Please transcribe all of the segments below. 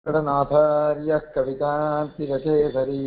கடநாதார்ய கவிதாந்திகேசரி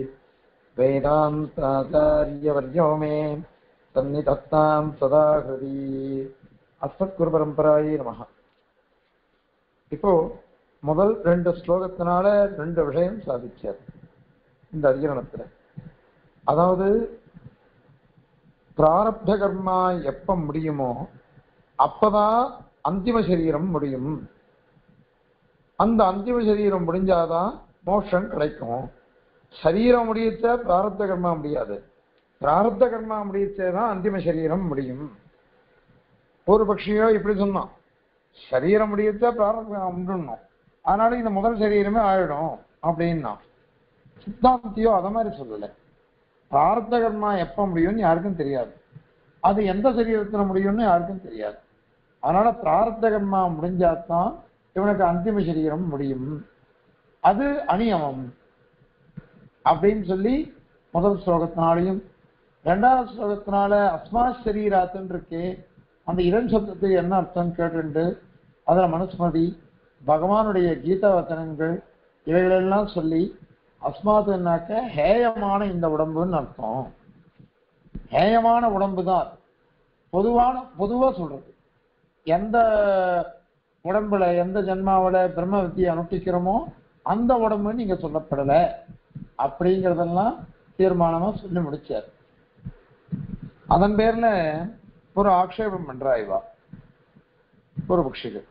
வேதாந்தாச்சாரியவர்யோ மே சந்நிதத்தாம் சதா ஹிருதி. அஸ்மத்குரு பரம்பராயே நமஹ. இப்போ முதல் ரெண்டு ஸ்லோகத்தினால ரெண்டு விஷயம் சாதிச்சார் இந்த அதிகரணத்துல. அதாவது பிராரப்த கர்மா எப்ப முடியுமோ அப்பதான் அந்திம சரீரம் முடியும். அந்த அந்திம சரீரம் முடிஞ்சாதான் மோட்சம் கிடைக்கும். சரீரம் முடியச்ச பிராரப்த கர்மா முடியாது. பிராரப்த கர்மா முடியச்சேதான் அந்திம சரீரம் முடியும். ஒரு பட்சியோ இப்படி சொன்னான், சரீரம் முடியச்சா பிராரப்த முடியணும், அதனால இந்த முதல் சரீரமே ஆயிடும் அப்படின்னா. சித்தாந்தியோ அத மாதிரி சொல்லலை. பிராரப்த கர்மா எப்ப முடியும்னு யாருக்கும் தெரியாது, அது எந்த சரீரத்துல முடியும்னு யாருக்கும் தெரியாது. அதனால பிராரப்த கர்மா முடிஞ்சாதான் இவனுக்கு அந்திம சரீரம் முடியும். அது அநியமம் அப்படின்னு சொல்லி முதல் ஸ்லோகத்தினாலையும் ரெண்டாவது ஸ்லோகத்தினால அஸ்மா சரீராத்துன்னு இருக்கு. அந்த இரண் சப்தத்துக்கு என்ன அர்த்தம் கேட்டு அதுல மனுஸ்மதி பகவானுடைய கீதா வச்சனங்கள் இவைகளெல்லாம் சொல்லி அஸ்மாத்துனாக்க ஹேயமான இந்த உடம்புன்னு அர்த்தம். ஹேயமான உடம்பு தான் பொதுவா சொல்றது. எந்த உடம்புல எந்த ஜென்மாவில பிரம்ம வித்தியை அனுஷ்டிக்கிறோமோ அந்த உடம்புன்னு நீங்க சொல்லப்படலை அப்படிங்கிறதெல்லாம் தீர்மானமா சொல்லி முடிச்சார். அதன் பேர்ல ஒரு ஆக்ஷேபம் பண்றா இவா ஒரு பட்சிகள்.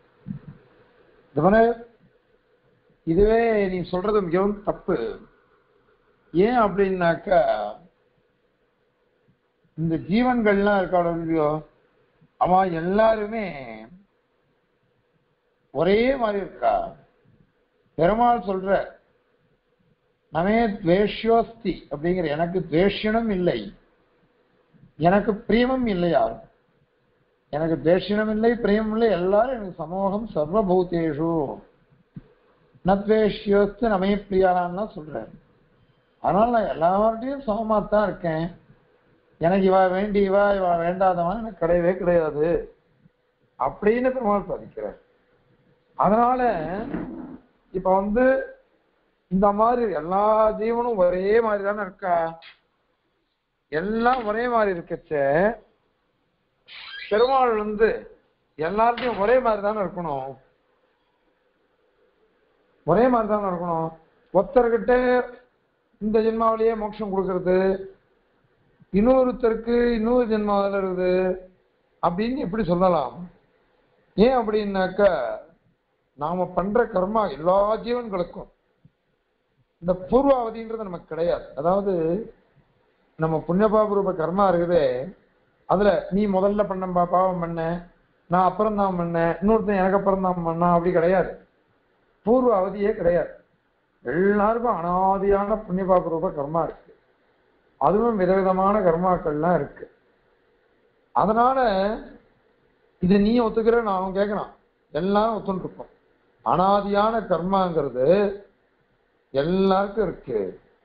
இதுவே நீ சொல்றது மிகவும் தப்பு. ஏன் அப்படின்னாக்கா இந்த ஜீவன்கள்லாம் இருக்காளோ அவன் எல்லாருமே ஒரே மாதிரி இருக்கா. பெருமாள் சொல்ற நமே துவேஷ்யோஸ்தி அப்படிங்கிற, எனக்கு துவேஷனும் இல்லை எனக்கு பிரியமும் இல்லை. யாரும் எனக்கு துவேஷனும் இல்லை பிரியமும் இல்லை, எல்லாரும் எனக்கு சமூகம் சர்வபூதேஷு நத்வேஷ்யோஸ்து நமே பிரியாரான்னு சொல்றேன். அதனால நான் எல்லார்ட்டையும் சமமாத்தான் இருக்கேன். எனக்கு இவா வேண்டி இவா வேண்டாதவன் எனக்கு கிடையவே கிடையாது அப்படின்னு பெருமாள் சாதிக்கிறார். அதனால இப்ப இந்த மாதிரி எல்லா ஜீவனும் ஒரே மாதிரி தானே இருக்கா. எல்லாம் ஒரே மாதிரி இருக்கச்ச பெருமாள் எல்லார்ட்டையும் ஒரே மாதிரி தானே இருக்கணும். ஒரே மாதிரி தானே இருக்கணும். ஒருத்தர்கிட்ட இந்த ஜென்மாவிலேயே மோட்சம் கொடுக்கறது, இன்னொருத்தருக்கு இன்னொரு ஜென்மாவில் இருக்குது அப்படின்னு எப்படி சொல்லலாம்? ஏன் அப்படின்னாக்கா நாம பண்ற கர்மா எல்லா ஜீவன்களுக்கும் இந்த பூர்வாவதின்றது நமக்கு கிடையாது. அதாவது நம்ம புண்ணியபாபரூப கர்மா இருக்குதே, அதுல நீ முதல்ல பண்ண பாவம் பண்ண, நான் அப்புறம் தான் பண்ணேன், இன்னொருத்தன் எனக்கு அப்புறம் தான் பண்ணா, அப்படி கிடையாது. பூர்வ அவதியே கிடையாது. எல்லாருக்கும் அனாதியான புண்ணியபாபரூப கர்மா இருக்கு. அதுவும் விதவிதமான கர்மாக்கள்லாம் இருக்கு. அதனால இது நீ ஒத்துக்கிற, நான் கேட்கிறான், எல்லாரும் ஒத்துன்னு இருக்கோம். அனாதியான கர்மாங்கிறது எல்லாருக்கும் இருக்கு.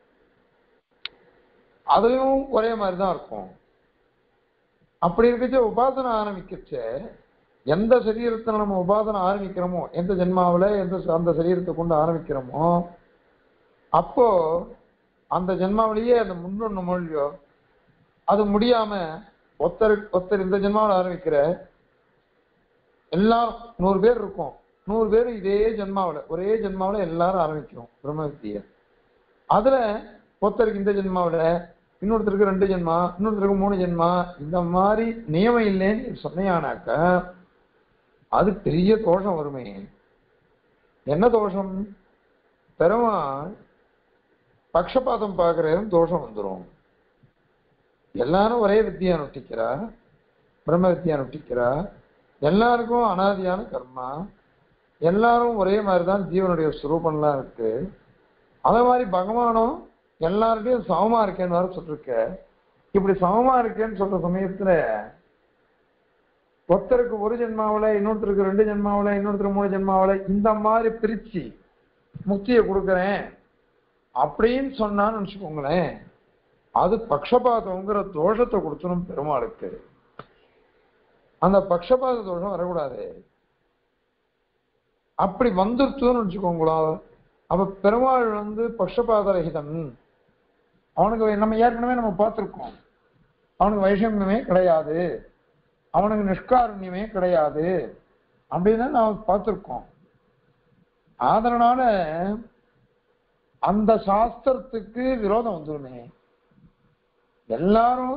அதுவும் ஒரே மாதிரிதான் இருக்கும். அப்படி இருக்கச்ச உபாசனை ஆரம்பிக்கச்ச எந்த சரீரத்தை நம்ம உபாசனை ஆரம்பிக்கிறோமோ, எந்த ஜென்மாவில அந்த சரீரத்தை கொண்டு ஆரம்பிக்கிறோமோ, அப்போ அந்த ஜென்மாவிலேயே அந்த முன்னொன்னு மொழியோ அது முடியாம ஒருத்தர் இந்த ஜென்மாவில் ஆரம்பிக்கிற எல்லாரும் 100 பேர் இருக்கும். 100 பேர் இதே ஜென்மாவில் ஒரே ஜென்மாவில் எல்லாரும் ஆரம்பிக்கிறோம் பிரம்ம வித்தியை. அதுல ஒருத்தருக்கு இந்த ஜென்மாவில், இன்னொருத்தருக்கு 2 ஜென்மா, இன்னொருத்தருக்கு 3 ஜென்மா, இந்த மாதிரி நியமம் இல்லைன்னு சொன்னையானாக்க அது பெரிய தோஷம் வருமே. என்ன தோஷம்? பெருமாள் பக்ஷபாதம் பார்க்கறதும் தோஷம் வந்துடும். எல்லாரும் ஒரே வித்தியை அனுஷ்டிக்கிறா, பிரம்ம வித்தியை அனுஷ்டிக்கிறா, எல்லாருக்கும் அனாதியான கர்மா, எல்லாரும் ஒரே மாதிரிதான் ஜீவனுடைய சுரூபம்லாம் இருக்கு. அதே மாதிரி பகவானும் எல்லார்ட்டையும் சமமா இருக்கேன்னு வேற சொல்லிருக்க. இப்படி சமமா இருக்கேன்னு சொல்ற சமயத்துல ஒருத்தருக்கு ஒரு ஜென்மாவில, இன்னொருத்தருக்கு 2 ஜென்மாவில, இன்னொருத்தருக்கு 3 ஜென்மாவில, இந்த மாதிரி பிரிச்சு முக்தியை கொடுக்குறேன் அப்படின்னு சொன்னான்னு நினைச்சுக்கோங்களேன், அது பக்ஷபாதங்கிற தோஷத்தை கொடுத்துடும் பெருமாளுக்கு. அந்த பக்ஷபாத தோஷம் வரக்கூடாது. அப்படி வந்துருச்சுன்னு வச்சுக்கோங்களா, அப்ப பெருமாள் வந்து பக்ஷபாதரகிதன். அவனுக்கு நம்ம ஏற்கனவே நம்ம பார்த்திருக்கோம், அவனுக்கு வைஷமியமே கிடையாது, அவனுக்கு நிஷ்காருண்யமே கிடையாது அப்படின்னு நாம் பார்த்திருக்கோம். அதனால அந்த சாஸ்திரத்துக்கு விரோதம் வந்துருமே. எல்லாரும்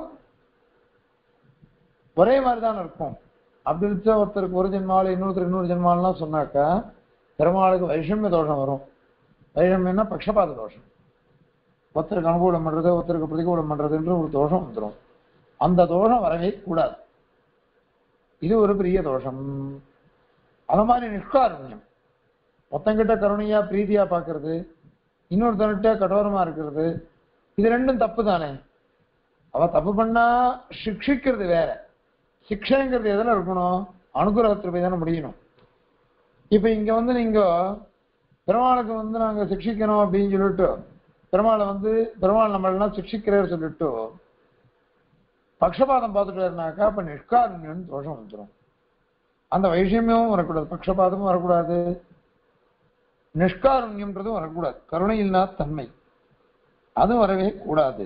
ஒரே மாதிரிதான் இருக்கும். அப்படி இருந்துச்சா ஒருத்தருக்கு ஒரு ஜென்மாவில் இன்னொருத்தருக்கு இன்னொரு ஜென்மாலாம் சொன்னாக்கா பெருமாளுக்கு வைஷமிய தோஷம் வரும். வைஷமியம்னா பக்ஷபாத தோஷம். ஒருத்தருக்கு அனுகூலம் பண்றது ஒருத்தருக்கு பிரதிகூலம் பண்றதுன்ற ஒரு தோஷம் வந்துடும். அந்த தோஷம் வரவே கூடாது. இது ஒரு பெரிய தோஷம். அது மாதிரி நிஷ்காருண்யம், ஒருத்தங்கிட்ட கருணையா பிரீதியா பாக்குறது, இன்னொருத்தங்கிட்ட கடோரமா இருக்கிறது, இது ரெண்டும் தப்பு தானே. அவ தப்பு பண்ணா சிக்ஷிக்கிறது வேற, சிக்ஷைங்கிறது எதுல இருக்கணும், அனுகிரகத்துல போய் தானே முடியணும். இப்ப இங்க வந்து நீங்க பெருமாளுக்கு வந்து நாங்க சிக்ஷிக்கணும் அப்படின்னு சொல்லிட்டு பெருமாளை வந்து பெருமாள் நம்மளெல்லாம் சிக்ஷிக்கிறார் சொல்லிட்டு பக்ஷபாதம் பார்த்துட்டாருனாக்கா அப்ப நிஷ்காருண்யம் தோஷம் வந்துடும். அந்த வைஷமியமும் வரக்கூடாது, பக்ஷபாதமும் வரக்கூடாது, நிஷ்காருண்யம்ன்றதும் வரக்கூடாது, கருணை இல்லாத தன்மை அதுவும் வரவே கூடாது.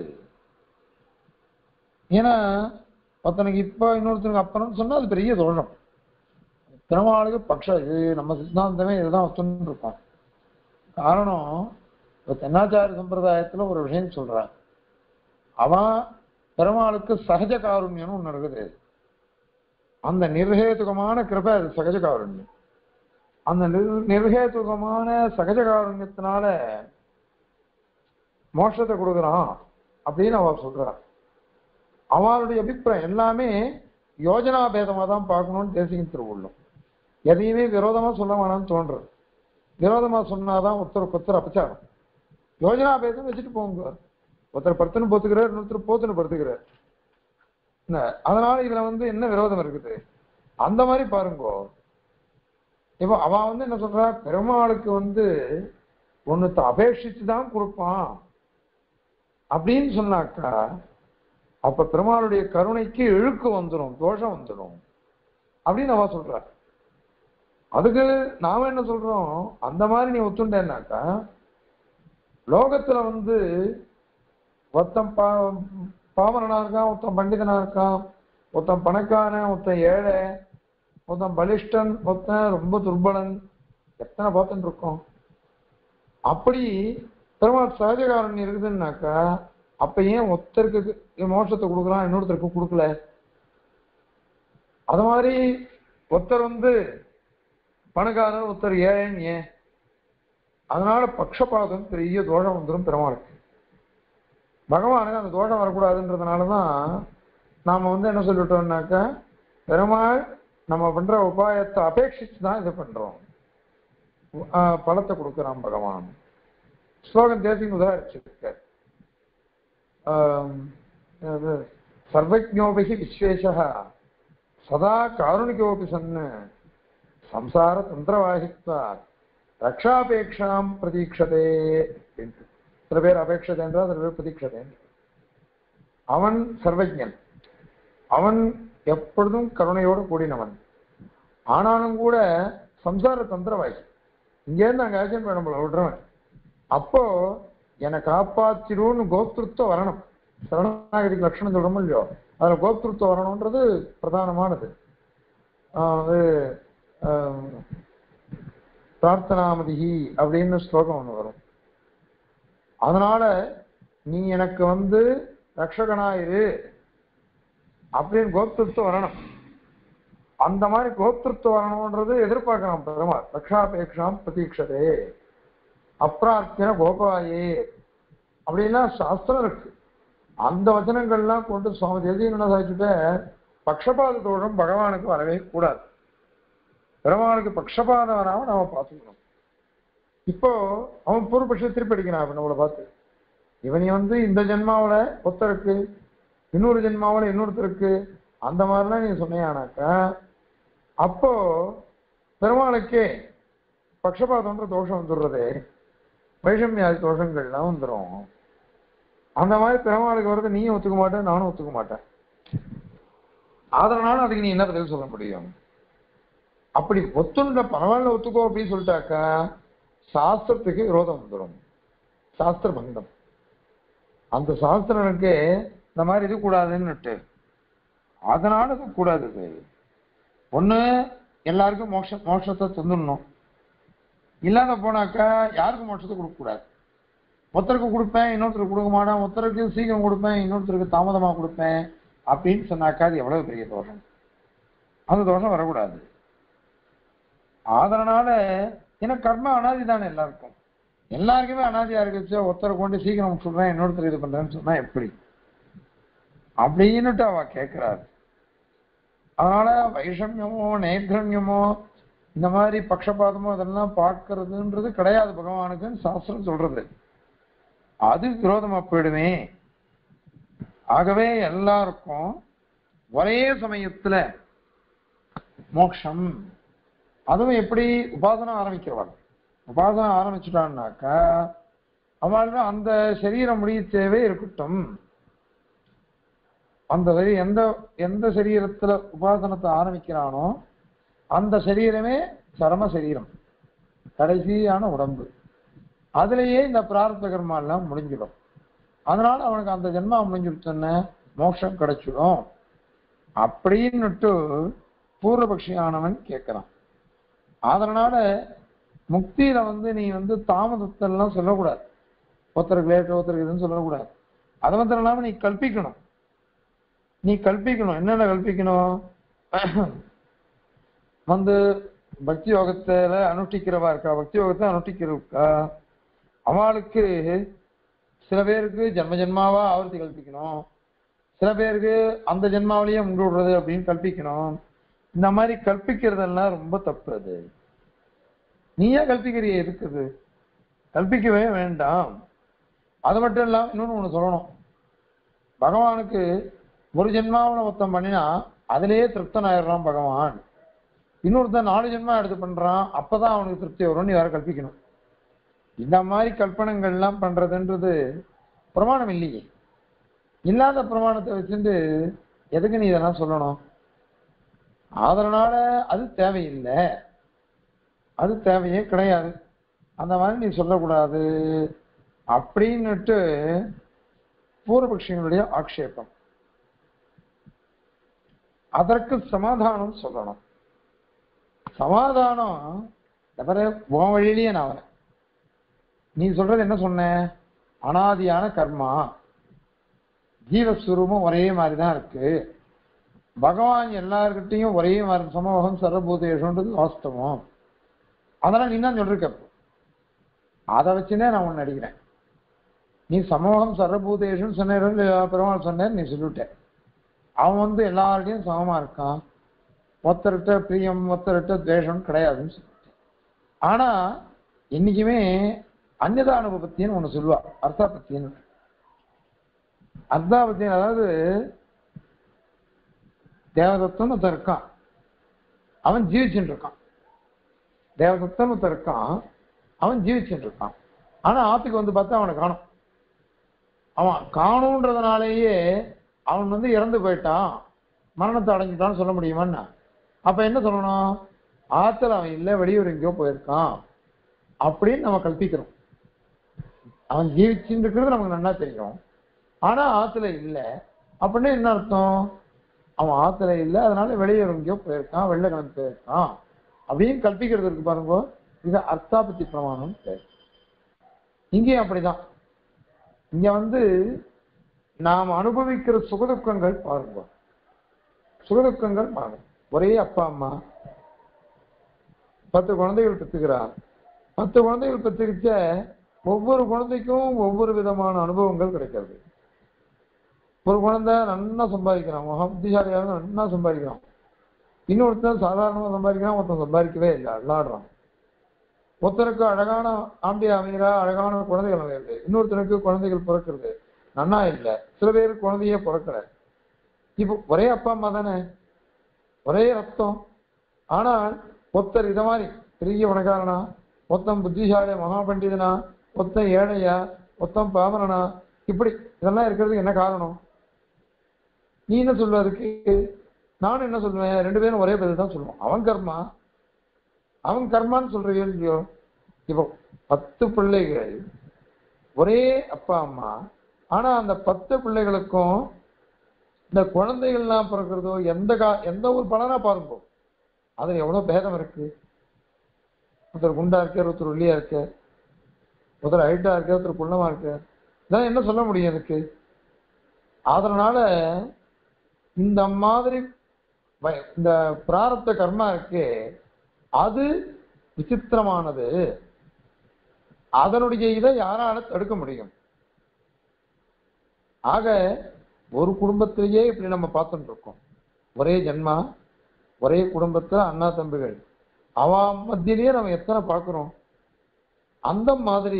ஏன்னா ஒருத்தனுக்கு இப்ப இன்னொருத்தனுக்கு அப்புறம் சொன்னா அது பெரிய தோஷம். பெருமாளுக்கு பக்ஷம், இது நம்ம சித்தாந்தமே இதுதான் ஒத்துன்னு இருப்பான். காரணம் தென்னாச்சாரிய சம்பிரதாயத்துல ஒரு விஷயம் சொல்றான், அவன் பெருமாளுக்கு சகஜ காருண்யம்னு ஒண்ணு இருக்குது. அந்த நிர்ஹேதுகமான கிருபை அது சகஜ காருண்யம். அந்த நிர்ஹேதுகமான சகஜ காருண்யத்தினால மோட்சத்தை கொடுக்குறான் அப்படின்னு அவ சொல்றான். அவளுடைய அபிப்பிராயம் எல்லாமே யோஜனா பேதமா தான் பார்க்கணும்னு தேசியம் திருவுள்ளம். எதையுமே விரோதமா சொல்ல வேணாம்னு தோன்றது. விரோதமா சொன்னாதான் ஒருத்தருக்கு ஒருத்தர் அபச்சாரம். யோஜனா பேதம் வச்சுட்டு போங்க, ஒருத்தர் படுத்துன்னு போத்துக்கிறார், இன்னொருத்தர் போத்துன்னு படுத்துக்கிறார். அதனால இதுல வந்து என்ன விரோதம் இருக்குது, அந்த மாதிரி பாருங்கோ. இப்போ அவன் வந்து என்ன சொல்றா, பெருமாளுக்கு வந்து ஒன்னுத்த அபேட்சித்து தான் கொடுப்பான் அப்படின்னு சொன்னாக்கா அப்ப பெருமாளுடைய கருணைக்கு இழுக்கு வந்துடும், தோஷம் வந்துடும் அப்படின்னு அவ சொல்ற. அதுக்கு நாம என்ன சொல்றோம், அந்த மாதிரி நீ ஒத்துண்டேன்னாக்கா லோகத்துல வந்து ஒருத்தன் பாமரனா இருக்கான், ஒருத்தன் பண்டிதனா இருக்கான், ஒருத்தன் பணக்காரன், ஒருத்தன் ஏழை, ஒருத்தன் பலிஷ்டன், ஒருத்தன் ரொம்ப துர்பலன், எத்தனை பார்த்துட்டு இருக்கோம். அப்படி பெருமாள் சகஜகாரன் இருக்குதுன்னாக்கா அப்ப ஏன் ஒருத்தருக்கு மோட்சத்தை கொடுக்குறான் இன்னொருத்தருக்கு கொடுக்கல? அது மாதிரி ஒருத்தர் வந்து பணக்காரர் ஒருத்தர் ஏழைன்னு ஏன்? அதனால பக்ஷபாதம் பெரிய தோஷம் வந்துடும் பெருமாளுக்கு. பகவானுக்கு அந்த தோஷம் வரக்கூடாதுன்றதுனாலதான் நாம வந்து என்ன சொல்லிட்டோம்னாக்கா பெருமாள் நம்ம பண்ற உபாயத்தை அபேட்சிச்சு தான் இதை பண்றோம், பலத்தை கொடுக்குறான் பகவான். ஸ்லோகம் தேசியம் உதாரிச்சிருக்க, சர்வஜோபி விஸ்வேஷ சதா காருணிகோபி சன்னு சம்சார தந்திரவாகித்வா ரக்ஷாபேட்சாம் பிரதீட்சதே. சில பேர் அபேட்சதை என்றால் சில பேர் பிரதீட்சதை. அவன் சர்வஜன், அவன் எப்பொழுதும் கருணையோடு கூடினவன். ஆனாலும் கூட சம்சார தந்திரவாகி இங்கேருந்து அங்கே ஆக்ஷன் பண்ண நம்மள விடுறவன். அப்போ என்னை காப்பாற்றிடுன்னு கோப்திருத்துவம் வரணும். சரணாகதிக்கு லட்சணம் சொல்றோமோ இல்லையோ, அதுல கோப்திருத்துவம் வரணும்ன்றது பிரதானமானது. பிரார்த்தனாமதிஹி அப்படின்னு ஸ்லோகம் ஒண்ணு வரும். அதனால நீ எனக்கு வந்து ரக்ஷகனாயிரு அப்படின்னு கோப்திருத்துவம் வரணும். அந்த மாதிரி கோப்திருத்துவம் வரணும்ன்றது எதிர்பார்க்கலாம் பெருமாள். ரக்ஷாபேட்சாம் பிரதீட்சதே அப்ரார்த்தின கோபாயே அப்படின்னா சாஸ்திரம் இருக்கு. அந்த வச்சனங்கள்லாம் கொண்டு சுவாமி தேசியம் என்ன சாதிச்சுட்ட, பக்ஷபாத தோஷம் பகவானுக்கு வரவே கூடாது. பெருமாளுக்கு பக்ஷபாதம் வராம நாம பார்த்துக்கணும். இப்போ அவன் பூர்வபட்ச திருப்பி அடிக்கிறான் நம்மளை பார்த்து, இவனி வந்து இந்த ஜென்மாவில ஒருத்தருக்கு இன்னொரு ஜென்மாவில இன்னொருத்தருக்கு அந்த மாதிரிலாம் நீ சொன்னியானாக்கா அப்போ பெருமாளுக்கே பக்ஷபாதம்ன்ற தோஷம் வந்துடுறது, வைஷமியாதி தோஷங்கள்லாம் வந்துடும். அந்த மாதிரி பெருமாளுக்கு வரது நீயும் ஒத்துக்க மாட்டேன், நானும் ஒத்துக்க மாட்டேன். அதனால அதுக்கு நீ என்ன பதில் சொல்ல முடியும்? அப்படி ஒத்துண்ட பரவாயில்ல ஒத்துக்கோ அப்படின்னு சொல்லிட்டாக்கா சாஸ்திரத்துக்கு விரோதம் வந்துடும், சாஸ்திர பங்கம். அந்த சாஸ்திரனுக்கு இந்த மாதிரி இது கூடாதுன்னுட்டு, அதனால இது கூடாது. ஒண்ணு எல்லாருக்கும் மோட்சத்தை தந்துடணும், இல்லாத போனாக்கா யாருக்கும் மோட்சத்தை கொடுக்க கூடாது. ஒருத்தருக்கு கொடுப்பேன் இன்னொருத்தருக்கு கொடுக்க மாட்டேன், ஒருத்தருக்கு சீக்கிரம் கொடுப்பேன் இன்னொருத்தருக்கு தாமதமா கொடுப்பேன் அப்படின்னு சொன்னாக்கா அது எவ்வளவு பெரிய தோஷம். அந்த தோஷம் வரக்கூடாது. அதனால ஏன்னா கர்ம அனாதி தானே எல்லாருக்கும், எல்லாருக்குமே அனாதியா இருக்குச்சு. ஒருத்தரை கொண்டு சீக்கிரம் சொல்றேன் இன்னொருத்தர் இது பண்றேன்னு சொன்னா எப்படி அப்படின்னுட்டு அவ கேட்கிறாரு. அதனால வைஷமியமோ நைர்கண்யமோ இந்த மாதிரி பட்சபாதமோ இதெல்லாம் பார்க்கறதுன்றது கிடையாது பகவானுக்குன்னு சாஸ்திரம் சொல்றது. அது விரோதமா போயிடுமே. ஆகவே எல்லாருக்கும் ஒரே சமயத்துல மோட்சம். அதுவும் எப்படி உபாசனை ஆரம்பிக்கிறவாள், உபாசனை ஆரம்பிச்சுட்டான்னாக்கா அவள் அந்த சரீரம் முடிய தேவை இருக்கட்டும். அந்த எந்த எந்த சரீரத்துல உபாசனத்தை ஆரம்பிக்கிறானோ அந்த சரீரமே சரம சரீரம், கடைசியான உடம்பு. அதுலேயே இந்த பிரார்த்த கர்மா எல்லாம் முடிஞ்சிடும். அதனால அவனுக்கு அந்த ஜென்மா முடிஞ்சிருச்சுன்னு மோட்சம் கிடைச்சிடும் அப்படின்னுட்டு பூர்வபக்ஷியானவன் கேட்கிறான். அதனால முக்தியில நீ தாமதத்தெல்லாம் சொல்லக்கூடாது, ஒருத்தருக்கு லேட்டு ஒருத்தருக்கு இதுன்னு சொல்லக்கூடாது. அது மாத்திரம் இல்லாம நீ கல்பிக்கணும். நீ கல்பிக்கணும் என்னென்ன கல்பிக்கணும்? பக்தி யோகத்துல அனுஷ்டிக்கிறவா இருக்கா, பக்தி யோகத்தை அனுஷ்டிக்கிறவா அவளுக்கு சில பேருக்கு ஜென்ம ஜென்மாவா ஆவர்த்தி கல்பிக்கணும், சில பேருக்கு அந்த ஜென்மாவிலேயே முண்டு விடுறது அப்படின்னு கல்பிக்கணும். இந்த மாதிரி கல்பிக்கிறதெல்லாம் ரொம்ப தப்பு. அது நீயே கல்பிக்கிறிய இருக்குது, கல்பிக்கவே வேண்டாம். அது மட்டும் இல்லாம இன்னொன்னு ஒண்ணு சொல்லணும், பகவானுக்கு ஒரு ஜென்மாவில மொத்தம் பண்ணினா அதிலேயே திருப்தன் ஆயிடுறான் பகவான். இன்னொருத்தன் 4 ஜென்மா எடுத்து பண்றான், அப்பதான் அவனுக்கு திருப்தி வரும்னு நீ வேற கல்பிக்கணும். இந்த மாதிரி கல்பனங்கள் எல்லாம் பண்றதுன்றது பிரமாணம் இல்லையே. இல்லாத பிரமாணத்தை வச்சுட்டு எதுக்கு நீ இதெல்லாம் சொல்லணும்? அதனால அது தேவையில்லை, அது தேவையே கிடையாது. அந்த மாதிரி நீ சொல்லக்கூடாது அப்படின்னுட்டு பூர்வபக்ஷிகளுடைய ஆக்ஷேபம். அதற்கு சமாதானம் சொல்லணும். சமாதானம் உன் வழியிலேயே நான் வரேன். நீ சொல்றது என்ன சொன்ன? அனாதியான கர்மா, ஜீவஸ்வரூபம் ஒரே மாதிரிதான் இருக்கு, பகவான் எல்லார்கிட்டையும் ஒரே மாதிரி சமூகம் சர்வபூதேஷன்றது வாஸ்தவம். அதெல்லாம் நீ தான் சொல்லிருக்க. அதை வச்சுதான் நான் உன்னை அடிக்கிறேன். நீ சமூகம் சர்வபூதேஷன் சொன்ன, பெருமாள் சொன்ன, நீ சொல்லிவிட்ட. அவன் எல்லார்டையும் சமமா இருக்கான், ஒருத்தர்கிட்ட பிரியம் ஒருத்தர்கிட்ட துவேஷம் கிடையாதுன்னு சொல்லிட்டு. ஆனா என்னைக்குமே அந்நியதா அனுபவத்தின்னு ஒண்ணு சொல்லுவா, அர்த்தாபத்தின்னு. அர்த்தாபத்தின் அதாவது தேவதத்தன் ஒருத்தன் இருக்கான், அவன் ஜீவிச்சுட்டு இருக்கான். தேவதத்தன் ஒருத்தன் இருக்கான், அவன் ஜீவிச்சுட்டு இருக்கான். ஆனா ஆத்துக்கு பார்த்தா அவனை காணும். அவன் காணுன்றதுனாலேயே அவன் இறந்து போயிட்டான், மரணத்தை அடைஞ்சிட்டான்னு சொல்ல முடியுமான்னா? அப்ப என்ன சொல்லணும்? ஆத்துல அவன் இல்லை, வெளியூர் எங்கேயோ போயிருக்கான் அப்படின்னு நம்ம கல்பிக்கிறோம். அவன் ஜீவிச்சுட்டு இருக்கிறது நமக்கு நல்லா தெரியும், ஆனா ஆத்துல இல்லை அப்படின்னு என்ன அர்த்தம்? அவன் ஆத்துல இல்லை, அதனால வெளியூர் எங்கேயோ போயிருக்கான், வெள்ளை கிளம்பி போயிருக்கான் அப்படின்னு கல்பிக்கிறது இருக்கு பாருங்க. இது அர்த்தாபத்தி பிரமாணம். இங்கேயும் அப்படிதான். இங்க நாம் அனுபவிக்கிற சுகதுக்கங்கள் பாருங்க, சுகதுக்கங்கள் பாருங்க. ஒரே அப்பா அம்மா 10 குழந்தைகள் பெற்றுக்கிறார். 10 குழந்தைகள் பெற்றுக்கிட்ட ஒவ்வொரு குழந்தைக்கும் ஒவ்வொரு விதமான அனுபவங்கள் கிடைக்கிறது. ஒரு குழந்தை நல்லா சம்பாதிக்கிறான், புத்திசாலியாக நல்லா சம்பாதிக்கிறான். இன்னொருத்தர் சாதாரணமாக சம்பாதிக்கிறான், ஒருத்தன் சம்பாதிக்கவே இல்லை, விளாடுறான். ஒருத்தருக்கு அழகான ஆம்பி அமைகிறா, அழகான குழந்தைகள் அமைகிறது. இன்னொருத்தருக்கு குழந்தைகள் பிறக்கிறது நன்னா இல்லை, சில பேருக்கு குழந்தையே பிறக்கல. இப்போ ஒரே அப்பா அம்மா தானே, ஒரே ரத்தம். ஆனால் ஒருத்தர் இதை மாதிரி பெரிய பணக்காரனா, ஒருத்தன் புத்திசாலியா மகா பண்டிதனா, ஒருத்தன் ஏழையா, ஒருத்தன் பாமரனா, இப்படி இதெல்லாம் இருக்கிறதுக்கு என்ன காரணம்? நீ என்ன சொல்வ அதுக்கு? நானும் என்ன சொல்லுவேன்? 2 பேரும் ஒரே பதில் தான் சொல்லுவோம். அவன் கர்மா, அவன் கர்மான்னு சொல்றியோ இல்லையோ? இப்போ 10 பிள்ளைகள், ஒரே அப்பா அம்மா, ஆனா அந்த 10 பிள்ளைகளுக்கும் இந்த குழந்தைகள்லாம் பிறக்கிறதோ எந்த ஒரு பலனா பாருங்க, அதுல எவ்வளவு பேதம் இருக்கு. ஒருத்தர் குண்டா இருக்க, ஒருத்தர் ஒல்லியா இருக்க, ஒருத்தர் ஹைட்டா இருக்க, ஒருத்தர் குள்ளமா இருக்க, இதான் என்ன சொல்ல முடியும் எனக்கு? அதனால இந்த மாதிரி இந்த பிராரப்த கர்மா இருக்கு, அது விசித்திரமானது. அதனுடைய இதை யாரால தடுக்க முடியும்? ஆக ஒரு குடும்பத்திலேயே இப்படி நம்ம பார்த்துட்டு இருக்கோம். ஒரே ஜென்மா, ஒரே குடும்பத்துல அண்ணா தம்பிகள், அவ மத்தியிலேயே நம்ம எத்தனை பார்க்கிறோம். அந்த மாதிரி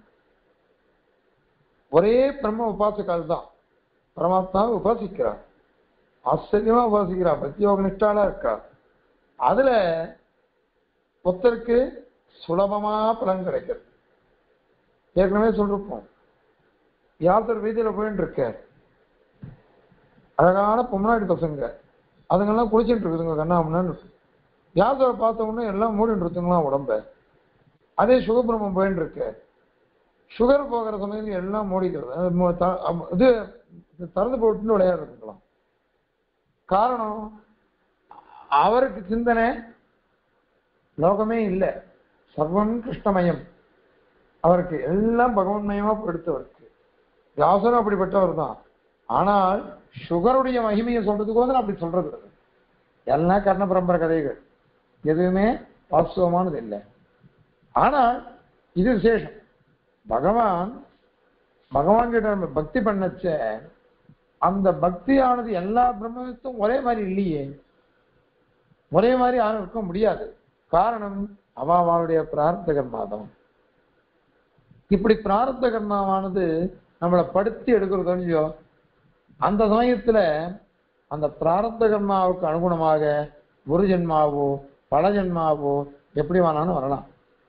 ஒரே பிரம்ம உபாசக்கால் தான் பரமாத்மாவை உபாசிக்கிறார், ஆச்சரியமா உபாசிக்கிறா, பக்தியோக நிஷ்டாலா இருக்கா. அதுல ஒருத்தருக்கு சுலபமா பலன் கிடைக்கிறது. ஏற்கனவே சொல்லிருப்போம், யாத்தர் வீதியில போயிட்டு இருக்க அழகான பொம்னாடி பசங்க, அதுங்கெல்லாம் குளிச்சுட்டு இருக்குதுங்க கண்ணாமண்ணு. யாத்திரை பார்த்த உடனே எல்லாம் மூடிட்டு இருக்குங்களாம் உடம்ப. அதே சுகபிரமம் போயிட்டு இருக்க, சுகர் போகிற சமயத்துல எல்லாம் மூடிக்கிறது, இது திறந்து போட்டுன்னு விளையாடுறதுங்களாம். காரணம், அவருக்கு சிந்தனை லோகமே இல்லை, சர்வம் கிருஷ்ணமயம், அவருக்கு எல்லாம் பகவன்மயமா எடுத்தவருக்கு. வியாசரும் அப்படிப்பட்டவர் தான். ஆனால் சுகருடைய மகிமையை சொல்றதுக்கு அப்படி சொல்றது எல்லாம் கர்ண பரம்பரை கதைகள், எதுவுமே வாஸ்தவமானது இல்லை. ஆனால் இது விசேஷம். பகவான் கிட்ட நம்ம பக்தி பண்ணச்ச அந்த பக்தியானது எல்லா பிரம்மத்தும் ஒரே மாதிரி இல்லையே, ஒரே மாதிரி யாரும் இருக்க முடியாது. காரணம், அவளுடைய பிரார்த்த கர்மாதான். இப்படி பிரார்த்த கர்மாவானது நம்மளை படுத்தி எடுக்கிறதோ இல்லையோ, அந்த சமயத்துல அந்த பிராரப்த கர்மாவுக்கு அனுகுணமாக ஒரு ஜென்மாவோ பல ஜென்மாவோ எப்படி வேணாலும் வரலாம்.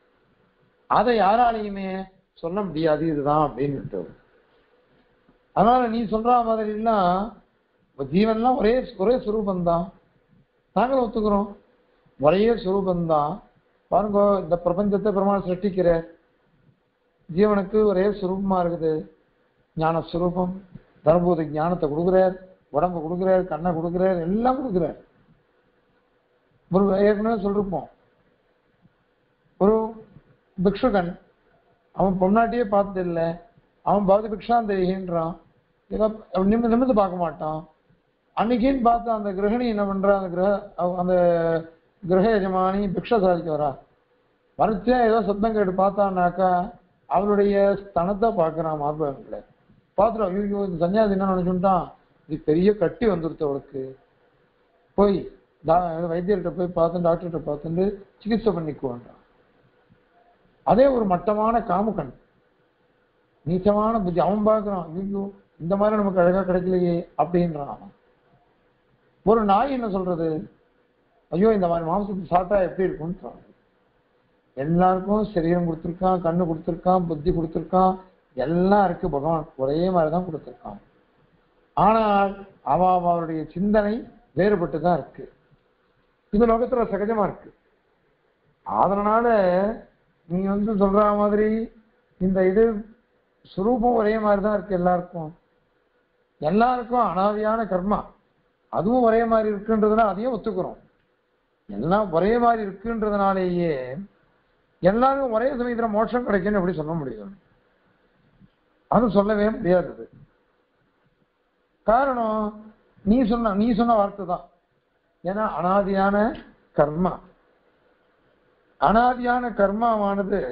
அதை யாராலையுமே சொல்ல முடியாது இதுதான் அப்படின்னு. அதனால நீ சொல்ற மாதிரி எல்லாம் ஜீவன்லாம் ஒரே ஒரே சுரூபந்தான், நாங்களும் ஒத்துக்கிறோம், ஒரே சுரூபந்தான். பாருங்க, இந்த பிரபஞ்சத்தை பெருமாள் சிருஷ்டிக்கிற ஜீவனுக்கு ஒரே சுரூபமா இருக்குது. ஞான சுரூபம், தர்மபூத ஞானத்தை கொடுக்குறார், உடம்பு கொடுக்குறார், கண்ணை கொடுக்குறார், எல்லாம் கொடுக்குறார். ஒரு ஏற்கனவே சொல்லிருப்போம், ஒரு பிக்ஷுகன் அவன் பொன்னாட்டியே பார்த்தது இல்லை, அவன் பார்த்து பிக்ஷாந்தேகின்றான், ஏதோ நிமிர்ந்து பார்க்க மாட்டான். அன்னைக்குன்னு பார்த்து அந்த கிரகிணி என்ன பண்றா, அந்த கிரக எஜமானி பிக்ஷா சாதிக்க வரா, வரைச்சா ஏதோ சத்தம் கேட்டு பார்த்தான்னாக்கா அவளுடைய ஸ்தனத்தை பார்க்கறான், மார்பகங்களை பார்த்துடும். ஐயோ இந்த சன்னியாசி என்ன நினைச்சுட்டான், இது பெரிய கட்டி வந்துருச்சு அவளுக்கு, போய் வைத்தியர்கிட்ட போய் பார்த்து டாக்டர்கிட்ட பார்த்துட்டு சிகிச்சை பண்ணிக்குவான்றான். அதே ஒரு மட்டமான காமுகன், நீச்சமான புத்தி, அவன் பார்க்கறான், ஐயோ இந்த மாதிரி நமக்கு அழகா கிடைக்கலையே அப்படின்றான். ஒரு நாய் என்ன சொல்றது, ஐயோ இந்த மாதிரி மாம்சத்தை சாப்பிட்டா எப்படி இருக்கும்னு. எல்லாருக்கும் சரீரம் கொடுத்துருக்கான், கண்ணு கொடுத்துருக்கான், புத்தி கொடுத்துருக்கான், எல்லாம் இருக்கு, பகவான் ஒரே மாதிரிதான் கொடுத்துருக்கான். ஆனால் அவருடைய சிந்தனை வேறுபட்டுதான் இருக்கு. இந்த லோகத்துல சகஜமா இருக்கு. அதனால நீ சொல்ற மாதிரி இந்த இது சுரூபம் ஒரே மாதிரிதான் இருக்கு எல்லாருக்கும். எல்லாருக்கும் அனாதியான கர்மா அதுவும் ஒரே மாதிரி இருக்குன்றதுனால அதையும் ஒத்துக்கிறோம். எல்லாம் ஒரே மாதிரி இருக்குன்றதுனாலேயே எல்லாருக்கும் ஒரே சமயத்துல மோட்சம் கிடைக்குன்னு எப்படி சொல்ல முடியும்? அது சொல்லவே முடியாதது. காரணம், நீ சொன்ன வார்த்தை தான். ஏன்னா அனாதியான கர்மா, அனாதியான கர்மாவானது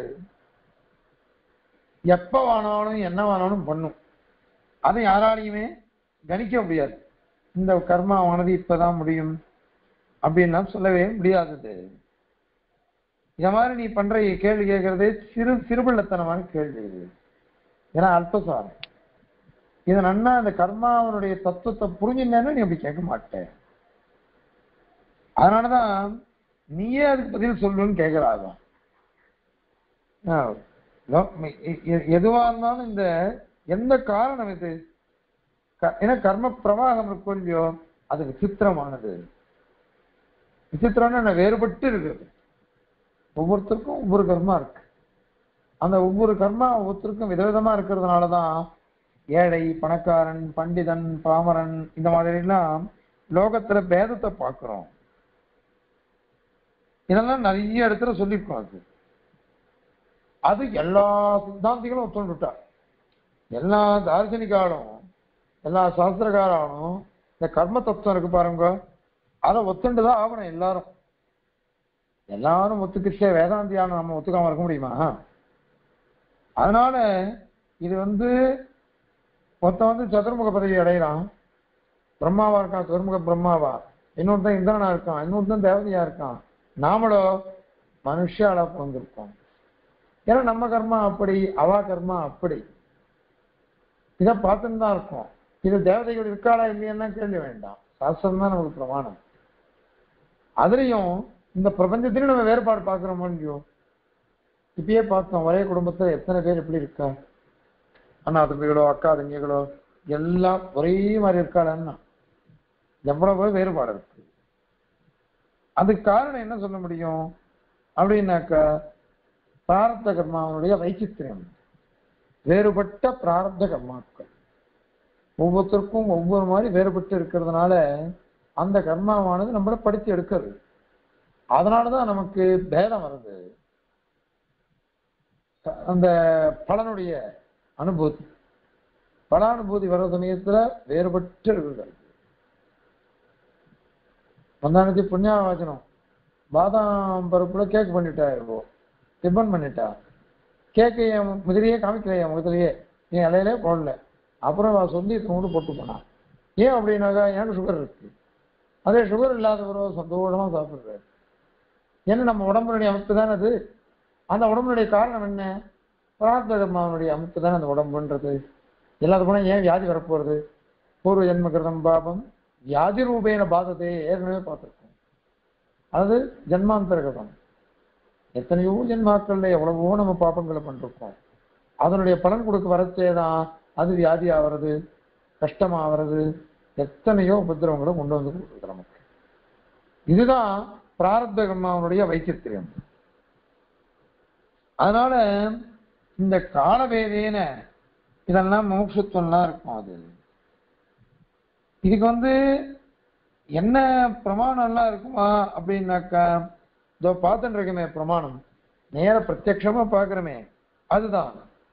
எப்ப வேணாலும் என்ன வேணாலும் பண்ணும். அதை யாராலையுமே கணிக்க முடியாது. இந்த கர்மாவானது இப்பதான் முடியும் அப்படின்னா சொல்லவே முடியாதது. இந்த மாதிரி நீ பண்ற கேள்வி கேட்கறதே சிறுபிள்ளத்தனமான கேள்வி. ஏன்னா அல்பசாரம். இதை நன்னா அந்த கர்மாவனுடைய தத்துவத்தை புரிஞ்சுன்னு நீ அப்படி கேட்க மாட்டேன். அதனாலதான் நீயே அதுக்கு பதில் சொல்லுன்னு கேட்கறாங்க. எதுவா இருந்தாலும் இந்த எந்த காரணம் இது, ஏன்னா கர்ம பிரவாகம் இருக்கும் இல்லையோ, அது விசித்திரமானது. விசித்திரம்னு வேறுபட்டு இருக்குது. ஒவ்வொருத்தருக்கும் ஒவ்வொரு கர்மா இருக்கு. அந்த ஒவ்வொரு கர்மா ஒவ்வொருத்தருக்கும் விதவிதமா இருக்கிறதுனாலதான் ஏழை, பணக்காரன், பண்டிதன், பாமரன் இந்த மாதிரி எல்லாம் லோகத்துல பேதத்தை பார்க்கிறோம். இதெல்லாம் நிறைய இடத்துல சொல்லியிருக்கோம். அது எல்லா சித்தாந்திகளும் ஒத்துண்டுட்டார். எல்லா தார்சனிகாலும் எல்லா சாஸ்திரகாராலும் இந்த கர்ம தத்துவம் இருக்கு பாருங்க, அதை ஒத்துண்டுதான் ஆகணும். எல்லாரும் ஒத்துக்கிச்சே வேதாந்தியான நம்ம ஒத்துக்காம இருக்க முடியுமா? அதனால இது ஒருத்தன் சதுர்முக பதவி அடையிறான், பிரம்மாவா இருக்கான், சதுர்முக பிரம்மாவா, இன்னொருத்தன் இந்திரனா இருக்கான், இன்னொருத்தன் தேவதையா இருக்கான். நாமளோ மனுஷ அளவுக்கு வந்திருக்கோம். ஏன்னா நம்ம கர்மா அப்படி, அவா கர்மா அப்படி. இதை பார்த்துன்னு தான் இருக்கும். இது தேவதைகள் இருக்காளா இல்லையா கேள்வி வேண்டாம், சாஸ்திரம் தான் நமக்கு பிரமாணம். அதுலயும் இந்த பிரபஞ்சத்திலும் நம்ம வேறுபாடு பார்க்கிறோமோ இல்லையோ? இப்பயே பார்த்தோம், ஒரே குடும்பத்துல எத்தனை பேர் எப்படி இருக்கா, அண்ணா தம்பிகளோ அக்கா தம்பிகளோ எல்லாம் ஒரே மாதிரி இருக்காளன்னா எவ்வளவு வேறுபாடு இருக்கு. அதுக்கு காரணம் என்ன சொல்ல முடியும் அப்படின்னாக்கா, பிராரப்த கர்மாவனுடைய வைச்சித்திரியம். வேறுபட்ட பிராரப்த கர்மாக்கள் ஒவ்வொருத்தருக்கும் ஒவ்வொரு மாதிரி வேறுபட்டு இருக்கிறதுனால அந்த கர்மாவானது நம்மளை படித்து எடுக்கிறது. அதனாலதான் நமக்கு பேதம் வருது. அந்த பலனுடைய அனுபூதி, பலானுபூதி வர்ற சமயத்துல வேறுபட்டு இருக்கிறது. வந்தானத்தி புண்ணியாவாச்சனம் பாதாம் பருப்புல கேக் பண்ணிட்டா, இருக்கும் டிஃபன் பண்ணிட்டா, கேக்கு என் முதலையே காமிக்கலையே, முதலையே நீ இலையிலே போடல, அப்புறம் சொல்லி கொண்டு போட்டு போனான். ஏன் அப்படின்னாக்கா எனக்கு சுகர் இருக்கு. அதே சுகர் இல்லாதவரோ சந்தோஷமா சாப்பிடுறாரு. ஏன்னா நம்ம உடம்புடைய அமைப்பு தானே அது. அந்த உடம்புடைய காரணம் என்ன? பிரார்த்த கர்மாவனுடைய அமைப்பு தானே அந்த உடம்புன்றது. எல்லாத்துக்கும் போனால் ஏன் வியாதி வரப்போறது? பூர்வ ஜென்ம கிருதம் பாபம் வியாதி ரூபேன பாதத்தை ஏற்கனவே பார்த்துருக்கோம். அது ஜென்மாந்தர கிருதம். எத்தனையோ ஜென்மாக்கள்ல எவ்வளவோ நம்ம பாப்பங்களை பண்ணிருக்கோம். அதனுடைய பலன் கொடுக்க வரச்சேதான் அது வியாதி ஆகிறது, கஷ்டமாகிறது, எத்தனையோ உபதிரவங்களை கொண்டு வந்து கொடுக்குது நமக்கு. இதுதான் பிராரப்த கர்மாவனுடைய வைச்சித்திரியம். அதனால இந்த காலவேதேன இதெல்லாம் மோட்சத்துவம்லாம் இருக்கும். அது இதுக்கு என்ன பிரமாணம்லாம் இருக்குமா அப்படின்னாக்கா, இதோ பார்த்துட்டு இருக்கமே பிரமாணம், நேர பிரத்யட்சமா பார்க்கிறோமே, அதுதான்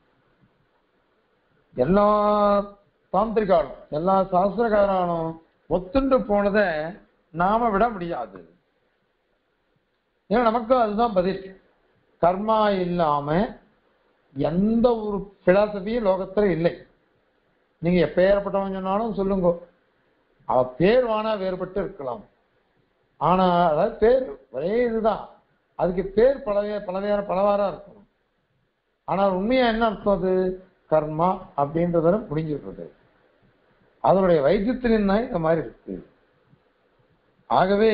எல்லா தாந்திரிகாலும் எல்லா சாஸ்திரகாராலும் ஒத்துண்டு போனதை நாம விட முடியாது. ஏன்னா நமக்கு அதுதான் பதில். கர்மா இல்லாம எந்த ஒரு பிலாசபியும் லோகத்துல இல்லை. நீங்க எப்பேற்பட்டவன் சொன்னாலும் சொல்லுங்க, அவ பேர் வானா வேறுபட்டு இருக்கலாம், ஆனா அதாவது பேர் ஒரே இதுதான், அதுக்கு பேர் பலவாரா இருக்கணும். ஆனால் உண்மையா என்ன அர்த்தம்? அது கர்மா அப்படின்றத முடிஞ்சிடுறது. அதனுடைய வைத்தியத்தின் தான் இந்த மாதிரி இருக்கு. ஆகவே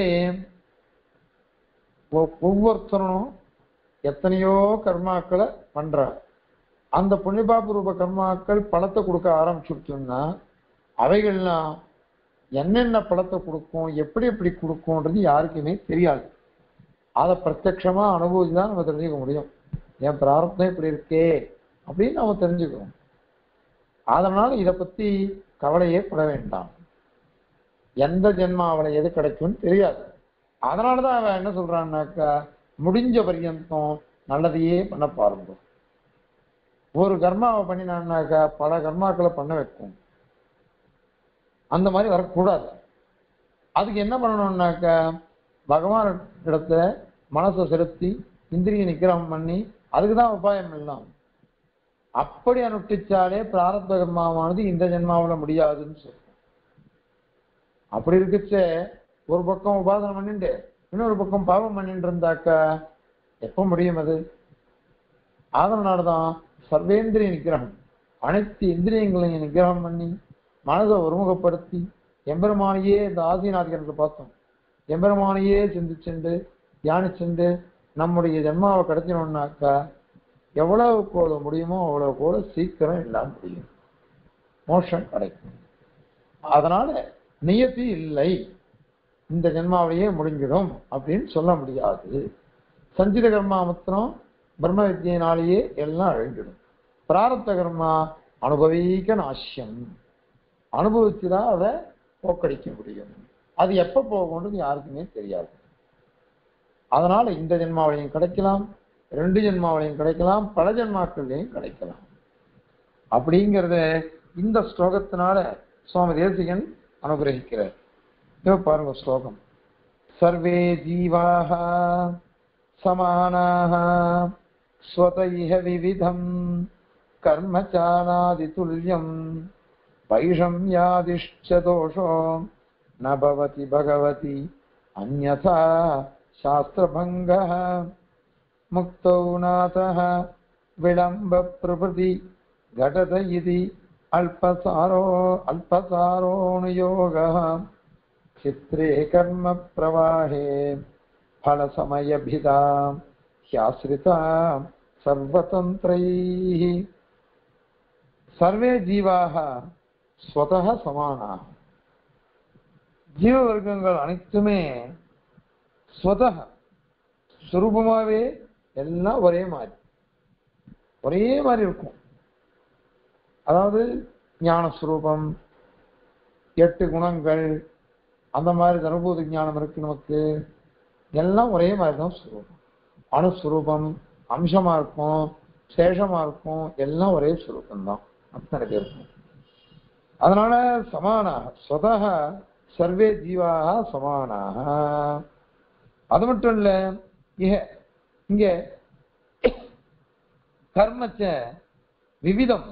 ஒவ்வொருத்தரும் எத்தனையோ கர்மாக்களை பண்றார். அந்த புண்ணியபாப ரூப கர்மாக்கள் பலத்தை கொடுக்க ஆரம்பிச்சுட்டோம்னா அவைகள்லாம் என்னென்ன பலத்தை கொடுக்கும், எப்படி எப்படி கொடுக்கும்ன்றது யாருக்குமே தெரியாது. அதை பிரத்யட்சமா அனுபவிச்சு தான் நம்ம தெரிஞ்சுக்க முடியும். என் பிராரப்தம் இப்படி இருக்கே அப்படின்னு நம்ம தெரிஞ்சுக்கிறோம். அதனால இதை பத்தி கவலையே பட வேண்டாம். எந்த ஜென்மாவில எது கிடைக்கும்னு தெரியாது. அதனாலதான் அவன் என்ன சொல்றான்னாக்கா, முடிஞ்ச பரியந்தம் நல்லதையே பண்ண பாருங்க. ஒரு கர்மாவை பண்ணினான்னாக்கா பல கர்மாக்களை பண்ண வைக்கும். அந்த மாதிரி வரக்கூடாது. அதுக்கு என்ன பண்ணணும்னாக்கா, பகவான் இடத்துல மனசை செலுத்தி இந்திரிய நிக்கிரகம் பண்ணி அதுக்குதான் உபாயம் எல்லாம். அப்படி அனுஷ்டிச்சாலே பிராரப்த கர்மாவானது இந்த ஜென்மாவில முடியாதுன்னு சொல்றோம். அப்படி இருக்குச்சே ஒரு பக்கம் உபாசனம் பண்ணிட்டு இன்னொரு பக்கம் பாவம் பண்ணிட்டு இருந்தாக்கா எப்ப முடியும் அது? அதனாலதான் சர்வேந்திரிய நிகிரகம், அனைத்து இந்திரியங்களையும் நிகிரகம் பண்ணி மனதை ஒருமுகப்படுத்தி எம்பெருமானையே, இந்த ஆசீனாதிகரத்தை பார்த்தோம், எம்பெருமானையே சிந்திச்சுண்டு தியானிச்சுண்டு நம்முடைய ஜென்மாவை கிடைச்சணும்னாக்கா எவ்வளவுக்கு எவ்வளவு முடியுமோ அவ்வளவு கூட சீக்கிரம் எல்லாம் முடியும், மோட்சம் கிடைக்கும். அதனால நியதி இல்லை, இந்த ஜென்மாவிலேயே முடிஞ்சிடும் அப்படின்னு சொல்ல முடியாது. சஞ்சித கர்மா மாத்திரம் பிரம்ம வித்தியினாலேயே எல்லாம் அழிஞ்சிடும். பிராரப்த கர்மா அனுபவிக்க நாசியம், அனுபவிச்சுதான் அதை போக்கடிக்க முடியும். அது எப்ப போகும்ன்றது யாருக்குமே தெரியாது. அதனால இந்த ஜென்மாவிலையும் கிடைக்கலாம், 2 ஜென்மாவிலையும் கிடைக்கலாம், பல ஜென்மாக்கள்லையும் கிடைக்கலாம். அப்படிங்கிறத இந்த ஸ்லோகத்தினால சுவாமி தேசிகன் அனுகிரகிக்கிறார். இப்ப பாருங்க ஸ்லோகம். சர்வே ஜீவாஹ சமானாஹ ஸ்வதைஹ விவிதம் கர்மச்சானாதி துல்யம் வைஷம்யாதிஷ்ச தோஷோ ந பவதி பகவதி அன்யதா சாஸ்திரபங்கः முக்தௌ நாதः விளம்ப பிரபதி घटत इति अल्पसारोऽनुयोगः चित्रे कर्म प्रवाहे फलसमयभिदा ह्याश्रिता सर्वतन्त्रैः सर्वे जीवाः स्वतः समानाः. ஜீவவர்க்கங்கள் அனைத்துமே ஸ்வதஹ சுரூபமாவே எல்லாம் ஒரே மாதிரி இருக்கும். அதாவது ஞானஸ்வரூபம், 8 குணங்கள், அந்த மாதிரி தனுபூத ஞானம் இருக்கு நமக்கு. எல்லாம் ஒரே மாதிரி தான் ஸ்வரூபம். அணுஸ்வரூபம் அம்சமா இருக்கும், சேஷமா இருக்கும், எல்லாம் ஒரே ஸ்வரூபம் தான் அத்தனை பேருக்கும். அதனால சமானாக ஸ்வதஹ சர்வே ஜீவாக சமானாக. அது மட்டும் இல்ல, இங்க கர்மச்ச விவிதம்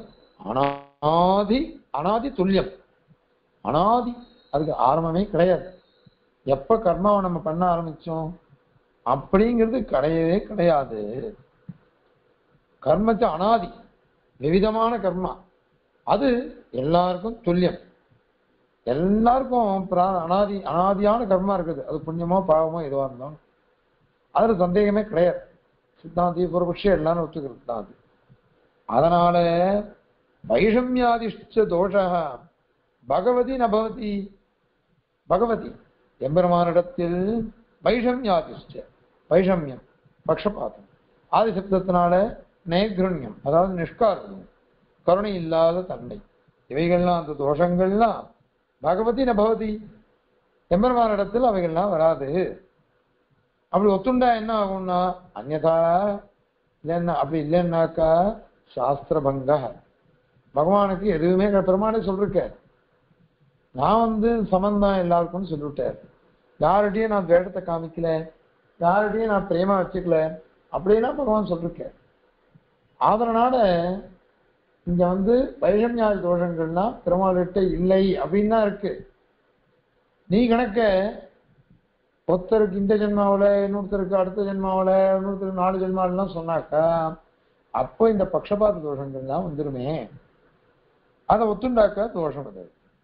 அனாதி துல்லியம். அனாதி, அதுக்கு ஆரம்பமே கிடையாது. எப்ப கர்மாவை நம்ம பண்ண ஆரம்பிச்சோம் அப்படிங்கிறது கிடையவே கிடையாது. கர்மச்ச அனாதி, விவிதமான கர்மா, அது எல்லாருக்கும் துல்லியம். எல்லாருக்கும் அனாதியான கர்மா இருக்குது. அது புண்ணியமோ பாவமோ எதுவா இருந்தாலும் அதுல சந்தேகமே கிடையாது. சித்தாந்தி பூர்வபக்ஷம் எல்லாரும் ஒத்துக்கிறது தான் அது. அதனால வைஷம்யாதிஷ்ட தோஷ பகவதி நபவதி. பகவதி எம்பெருமானிடத்தில் வைஷம்யாதிஷ்ட, வைஷமியம் பக்ஷபாதம், ஆதி சப்தத்தினால நைக்ருண்யம் அதாவது நிஷ்காருண்யம், கருணை இல்லாத தன்மை, இவைகள்லாம் அந்த தோஷங்கள்லாம் பகவதி நபவதி எம்பெருமானிடத்தில் அவைகள்லாம் வராது. அப்படி ஒத்துண்டா என்ன ஆகும்னா அந்நதா இல்லைன்னா, அப்படி இல்லைன்னாக்கா சாஸ்திரபங்க. பகவானுக்கு எதுவுமே பெருமானே சொல்லிருக்க, நான் சமந்தான் எல்லாருக்கும் சொல்லிவிட்டேன், யார்கிட்டையும் நான் வேடத்தை காமிக்கல, யார்கிட்டையும் நான் பிரேமா வச்சுக்கல அப்படின்னா பகவான் சொல்லிருக்க. அதனால இங்க வைஷம்யாதி தோஷங்கள்லாம் பெருமாள்கிட்ட இல்லை அப்படின்னு தான் இருக்கு. நீ கணக்க ஒருத்தருக்கு இந்த ஜென்மாவில, இன்னொருத்தருக்கு அடுத்த ஜென்மாவில, இன்னொருத்தருக்கு 4 ஜென்மாவிலாம் சொன்னாக்கா அப்போ இந்த பக்ஷபாத தோஷங்கள்லாம் வந்துருமே. அதை ஒத்துண்டாக்கா தோஷம் அது.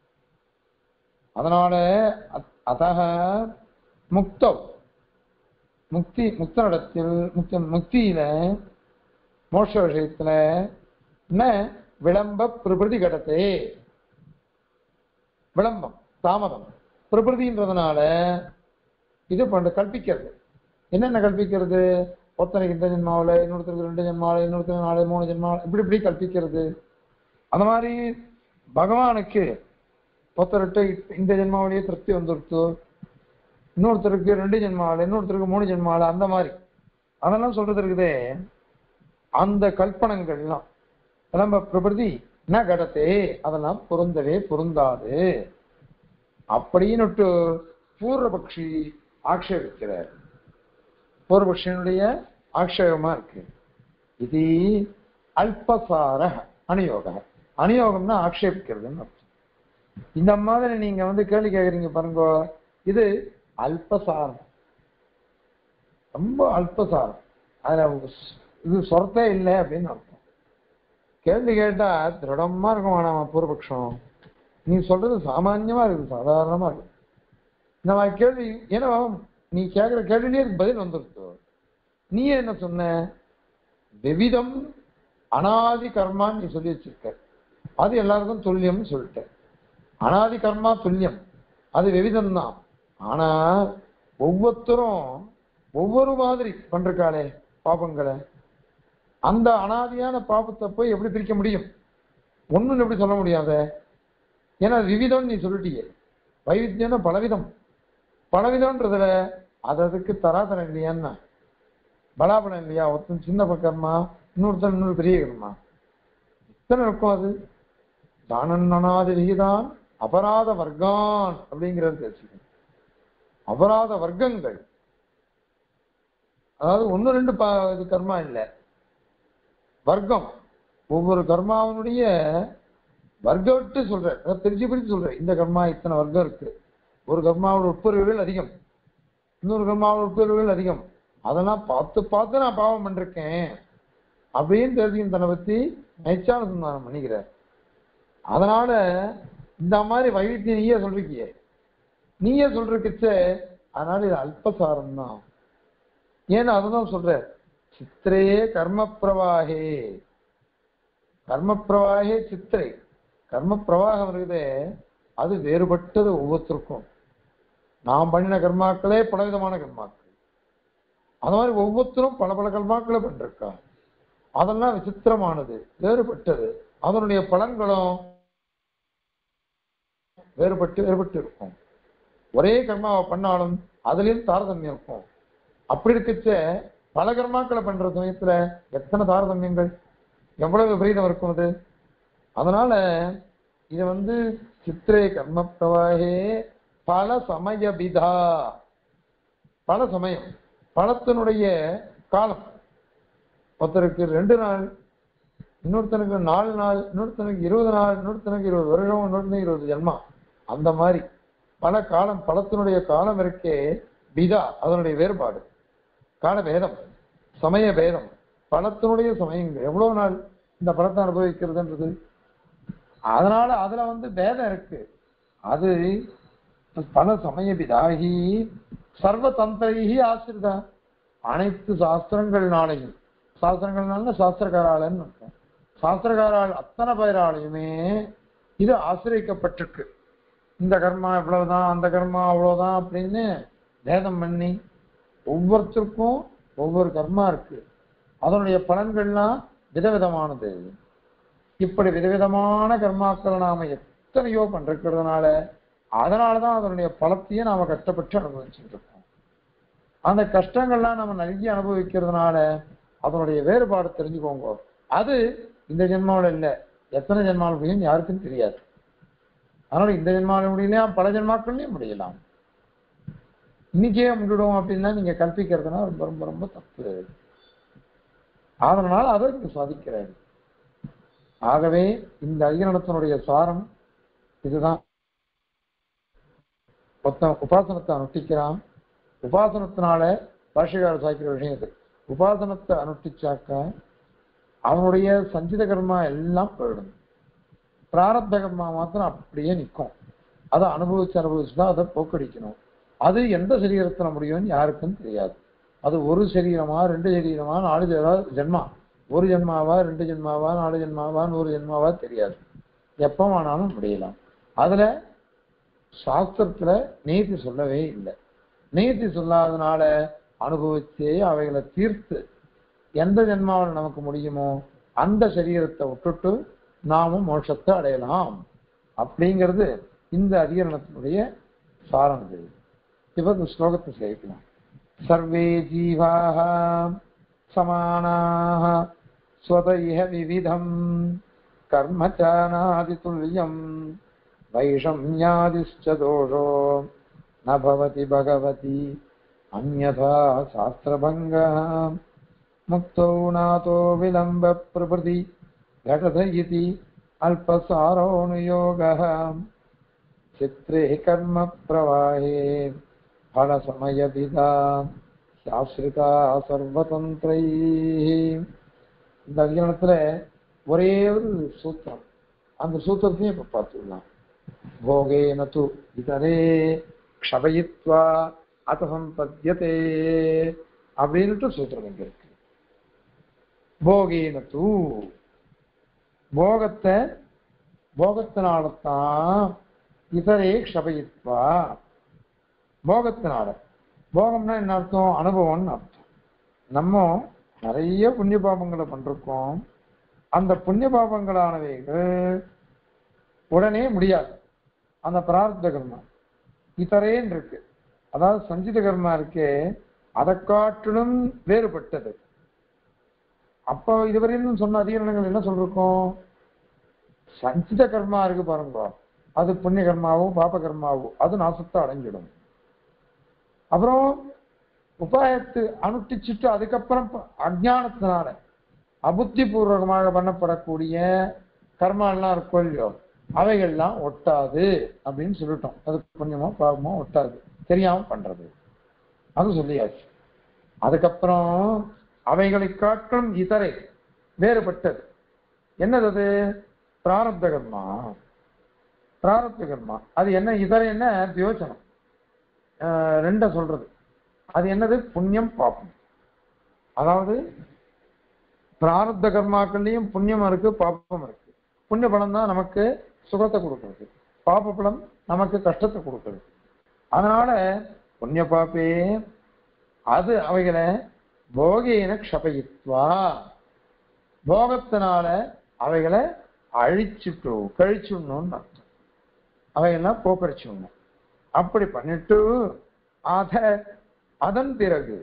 அதனால அத்தக முக்தனிடத்தில் முக்தியில மோட்ச விஷயத்துல என்ன விளம்ப பிரபிருதி கடத்தே. விளம்பம் தாமதம் பிரபிருதின்றதுனால இது கல்பிக்கிறது. என்னென்ன கல்பிக்கிறது? ஒருத்தனுக்கு இந்த ஜென்மாவில், இன்னொருத்தருக்கு 2 ஜென்மாவில், இன்னொருத்தருக்கு 4 3 ஜென்மாவில், இப்படி கல்பிக்கிறது. அந்த மாதிரி பகவானுக்கு ஒருத்தர்கிட்ட இந்த ஜென்மாவிலேயே திருப்தி வந்துருச்சு, இன்னொருத்தருக்கு 2 ஜென்மாவில், இன்னொருத்தருக்கு 3 ஜென்மாவில், அந்த மாதிரி அதெல்லாம் சொல்றது இருக்குதே. அந்த கல்பனங்கள்லாம் நம்ம பிரபிருதி என்ன கடத்தே, அதெல்லாம் பொருந்தவே பொருந்தாது அப்படின்னு பூர்வபக்ஷி ஆக்ஷேபிக்கிறார். பூர்வபக்ஷனுடைய ஆக்ஷேபமா இருக்கு. இது அல்பசார அனுயோக. அனுயோகம்னா ஆக்ஷேபிக்கிறதுன்னு அர்த்தம். இந்த மாதிரி நீங்க கேள்வி கேட்குறீங்க பாருங்க, இது அல்பசாரம், ரொம்ப அல்பசாரம், அதுல இது சொரத்தே இல்லை அப்படின்னு அர்த்தம். கேள்வி கேட்டா திருடமா இருக்கும் வேணாமா பூர்வபக்ஷம், நீ சொல்றது சாமான்யமா இருக்குது, சாதாரணமா இருக்கு இந்த மாதிரி கேள்வி. ஏன்னா நீ கேட்கிற கேள்விலேயே அதுக்கு பதில் வந்துருக்கு. நீ என்ன சொன்ன? விவிதம் அனாதி கர்மான்னு நீ சொல்லி வச்சிருக்க, அது எல்லாருக்கும் துல்லியம்னு சொல்லிட்ட. அனாதி கர்மா துல்லியம், அது விவிதம் தான். ஆனா ஒவ்வொருத்தரும் ஒவ்வொரு மாதிரி பண்றாளே பாபங்களை, அந்த அனாதியான பாபத்தை போய் எப்படி பிரிக்க முடியும்? ஒண்ணுன்னு எப்படி சொல்ல முடியாத? ஏன்னா விவிதம் நீ சொல்லிட்டியே, வைவித்தியம்னா பலவிதம். பலவிதம்ன்றதுல அதுக்கு தராதரம் இல்லையான்னா, பலாபலம் இல்லையா? ஒருத்தன் சின்ன கர்மா, இன்னொருத்தன் இன்னொரு பெரிய கர்மா, இத்தனை இருக்கும். அது தானநாதி விகிதான் அபராத வர்க்கான் அப்படிங்கிறது தெரிஞ்சுக்கணும். அபராத வர்க்கங்கள், அதாவது ஒன்னு ரெண்டு இது கர்மா இல்லை, வர்க்கம். ஒவ்வொரு கர்மாவனுடைய வர்க்கம் விட்டு சொல்றேன், பிரிச்சு பிரிச்சு சொல்றேன். இந்த கர்மா இத்தனை வர்க்கம் இருக்கு. ஒரு கர்மாவோட உட்பிரிவுகள் அதிகம், இன்னொரு கர்மாவோட உட்பிரிவுகள் அதிகம். அதெல்லாம் பார்த்து பார்த்து நான் பாவம் பண்ணிருக்கேன் அப்படின்னு தெரிஞ்சுக்கணும். தன்னை பத்தி நைச்சானுசந்தானம் பண்ணிக்கிறார். அதனால இந்த மாதிரி வைத்தியம் நீயே சொல்றீங்க, நீயே சொல்றீச்ச, அதனால இது அல்பசாரம் தான். ஏன்னா அதுதான் சொல்ற, சித்திரே கர்ம பிரவாகே, கர்ம பிரவாகே சித்திரை. கர்ம பிரவாகம் இருக்குதே அது வேறுபட்டது ஒவ்வொருத்தருக்கும். நாம் பண்ணின கர்மாக்களே பலவிதமான கர்மாக்கள், அந்த மாதிரி ஒவ்வொருத்தரும் பல பல கர்மாக்களை பண்ணிருக்கா. அதெல்லாம் விசித்திரமானது, வேறுபட்டது. அதனுடைய பலன்களும் வேறுபட்டு வேறுபட்டு இருக்கும். ஒரே கர்மாவை பண்ணாலும் அதுலயும் தாரதமியம் இருக்கும். அப்படி இருக்கச்ச பல கர்மாக்களை பண்ற சமயத்துல எத்தனை தாரதமியங்கள், எவ்வளவு விபரீதம் இருக்கும் அது. அதனால இது சித்திரை கர்ம பிரவாகே பல சமய விதா, பல சமயம், பலத்தினுடைய காலம். ஒருத்தருக்கு 2 நாள், இன்னொருத்தனுக்கு 4 நாள், இன்னொருத்தனுக்கு 20 நாள், இன்னொருத்தனுக்கு 20 வருடம், இன்னொருத்தனுக்கு 20 ஜென்மா. அந்த மாதிரி பல காலம், பலத்தினுடைய காலம் இருக்கே விதா, அதனுடைய வேறுபாடு, கால பேதம், சமய பேதம், பலத்தினுடைய சமயங்கள், எவ்வளவு நாள் இந்த பலத்தை அனுபவிக்கிறதுன்றது. அதனால அதுல பேதம் இருக்கு. அது பல சமய விதாகி சர்வ தந்திரைகி ஆசிரிதா, அனைத்து சாஸ்திரங்கள்னாலையும், சாஸ்திரங்கள்னால சாஸ்திரகாராளன்னு இருக்கும், சாஸ்திரகாரால் அத்தனை பேராலையுமே இது ஆசிரியக்கப்பட்டிருக்கு. இந்த கர்மா இவ்வளவுதான், அந்த கர்மா அவ்வளவுதான் அப்படின்னு பேதம் பண்ணி ஒவ்வொருத்தருக்கும் ஒவ்வொரு கர்மா இருக்கு. அதனுடைய பலன்கள்லாம் விதவிதமானது. இப்படி விதவிதமான கர்மாக்களை நாம எத்தனையோ பண்றதுனால அதனாலதான் அதனுடைய பலத்தையே நாம கஷ்டப்பட்டு அனுபவிச்சுட்டு இருக்கோம். அந்த கஷ்டங்கள்லாம் நம்ம நிறைய அனுபவிக்கிறதுனால அதனுடைய வேறுபாடு தெரிஞ்சுக்கோங்க. அது இந்த ஜென்மாவில் இல்லை, எத்தனை ஜென்மாவில் முடியும் யாருக்கும் தெரியாது. அதனால இந்த ஜென்மாவில் முடியலாம், பல ஜென்மாக்கள்லயும் முடியலாம். இன்னைக்கே முடிடும் அப்படின்னா நீங்க கற்பிக்கிறதுனா ரொம்ப ரொம்ப ரொம்ப தப்பு. அதனால அதை நீங்க சாதிக்கிறாரு. ஆகவே இந்த அதிகரணத்தினுடைய சாரம் இதுதான். உபாசனத்தை அனுஷ்டிக்கிறான், உபாசனத்தினால பாஷைக்கார சாய்க்கிற விஷயத்து, உபாசனத்தை அனுஷ்டிச்சாக்க அவனுடைய சஞ்சித கர்மா எல்லாம் போயிடும், பிராரப்த கர்மா மாத்திரம் அப்படியே நிற்கும். அதை அனுபவிச்சுதான் அதை போக்கடிக்கணும். அது எந்த சரீரத்துல முடியும்னு யாருக்கும் தெரியாது. அது ஒரு சரீரமா, 2 சரீரமா, 4 ஜென்மா, ஒரு ஜென்மாவா, 2 ஜென்மாவா, 4 ஜென்மாவா, 100 ஜென்மாவா தெரியாது. எப்ப வேணாலும் முடியலாம். அதுல சாஸ்திரத்துல நீதி சொல்லவே இல்லை. நீதி சொல்லாதனால அனுபவிச்சே அவைகளை தீர்த்து எந்த ஜென்மாவில் நமக்கு முடியுமோ அந்த சரீரத்தை விட்டுட்டு நாமும் மோட்சத்தை அடையலாம் அப்படிங்கிறது இந்த அதிகரணத்தினுடைய சாரம். இப்ப இந்த ஸ்லோகத்தை சேர்க்கலாம். சர்வே ஜீவாஹ சமானாஹ ஸ்வதய்ஹ விவிதம் கர்மச்சானாதி துல்யம் வைஷம்யாதிஷ்ச தோஷோ ந பவதி பகவதி அன்யதா சாஸ்திரபங்கः முக்தோ நாதோ விலம்ப பிரபதி கடத இதி அல்பசாரோனுயோகः சித்ரே கர்ம பிரவாஹே பல சமய விதா சாஸ்திரிதா சர்வதந்திரை. இந்த அதிகரணத்துல ஒரே ஒரு சூத்திரம், அந்த சூத்திரத்தையும் இப்ப பார்த்துக்கலாம். போகேன து இதரே க்ஷபயித்வா அசம்பத்யதே அப்படின்ட்டு சூத்திரம் இங்க இருக்கு. போகேன து, போகத்தினால்தான் இதரே க்ஷபயித்வா, போகத்தினால போகம்னா என்ன அர்த்தம்? அனுபவம்னு அர்த்தம். நம்ம நிறைய புண்ணிய பாபங்களை பண்றோம். அந்த புண்ணிய பாபங்களானவைகள் உடனே முடியாது. அந்த பிரார்த்த கர்மா இதரேன்னு இருக்கு. அதாவது சஞ்சித கர்மா இருக்கே, அதை காட்டிலும் வேறுபட்டது. அப்போ இதுவரையும் சொன்ன அதிகரணங்கள் என்ன சொல்றோம்? சஞ்சித கர்மா இருக்கு பாருங்க, அது புண்ணிய கர்மாவோ பாப கர்மாவோ அது நாசத்தை அடைஞ்சிடும். அப்புறம் உபாயத்து அனுஷ்டிச்சுட்டு அதுக்கப்புறம் அஜானத்தினால அபுத்தி பூர்வகமாக பண்ணப்படக்கூடிய கர்மா எல்லாம் இருக்கும் இல்லையோ, அவைகள்லாம் ஒட்டாது அப்படின்னு சொல்லிட்டோம். அது புண்ணியமோ பாவமோ ஒட்டாது, தெரியாம பண்றது அது சொல்லியாச்சு. அதுக்கப்புறம் அவைகளை காட்டும் இதரை வேறுபட்டது என்னது? அது பிராரப்த கர்மா. பிராரப்த கர்மா அது என்ன? இதரை என்ன? தியோசனம் ரெண்ட சொல்றது. அது என்னது? புண்ணியம் பாப்பம். அதாவது பிராரப்த கர்மாக்கள்லையும் புண்ணியம் இருக்கு பாப்பம் இருக்கு. புண்ணிய பலம் தான் நமக்கு சுகத்தை கொடுக்கிறது, பாப பலம் நமக்கு கஷ்டத்தை கொடுக்கிறது. அதனால புண்ணிய பாப்பே அது அவைகளை போகேன க்ஷபயித்வா, போகத்தினால அவைகளை அழிச்சுட்டு கழிச்சுடணும்னு அர்த்தம். அவையெல்லாம் போக்கரிச்சுடணும். அப்படி பண்ணிட்டு அதன் பிறகு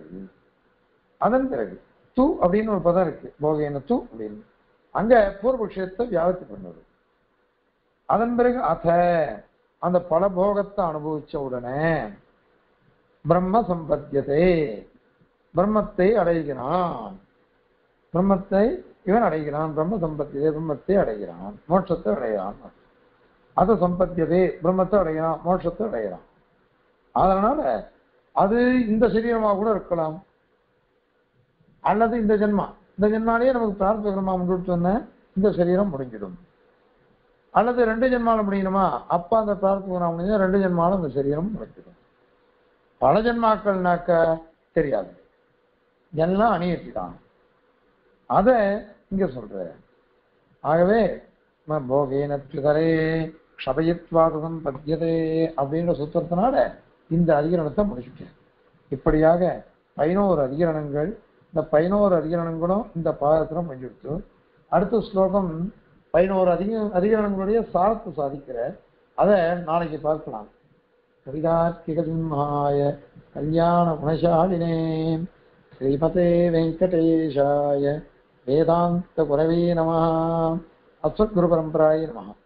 தூ அப்படின்னு ஒரு பதம் இருக்கு, போகேன தூ அப்படின்னு. அங்க பூர்வபக்ஷத்தை வியாபத்தி பண்ணுவது. அதன் பிறகு அந்த பல போகத்தை அனுபவிச்ச உடனே பிரம்ம சம்பத்தியதே, பிரம்மத்தை அடைகிறான். பிரம்மத்தை இவன் அடைகிறான். பிரம்ம சம்பத்தியதே, பிரம்மத்தை அடைகிறான், மோட்சத்தை அடைகிறான். அத சம்பத்தியதே, பிரம்மத்தை அடைகிறான், மோட்சத்தை அடைகிறான். அதனால அது இந்த சரீரமாக கூட இருக்கலாம், அல்லது இந்த ஜென்மாலேயே நமக்கு பிரார்த்த கர்மா முடிச்சுன்னா இந்த சரீரம் முடிஞ்சிடும். அல்லது 2 ஜென்மால முடியணுமா, அப்ப அந்த பிரார்த்த கர்மா முடிஞ்சா 2 ஜென்மாலும் அந்த சரீரம் முடிஞ்சிடும். பல ஜென்மாக்கள்னாக்க தெரியாது, எல்லாம் அணியிட்டான். அத இங்க சொல்ற. ஆகவே போகேனே க்ஷபயித்வாதம் பத்தியதே அப்படின்ற சூத்திரத்தினால இந்த அதிகரணத்தை முடிச்சுட்டேன். இப்படியாக 11 அதிகரணங்கள். இந்த 11 அதிகரணங்களும் இந்த பாதத்துல முடிஞ்சுடுத்து. அடுத்த ஸ்லோகம் 11 அதிகரணங்களுடைய சாரத்தை சாதிக்கிற, அதை நாளைக்கு பார்க்கலாம். கவிதார்க்கிகசிம்ஹாய கல்யாண குணசாலினே ஸ்ரீமதே வெங்கடேஷாய வேதாந்த குரவே நமः. அஸ்மத்குரு பரம்பராய நமः.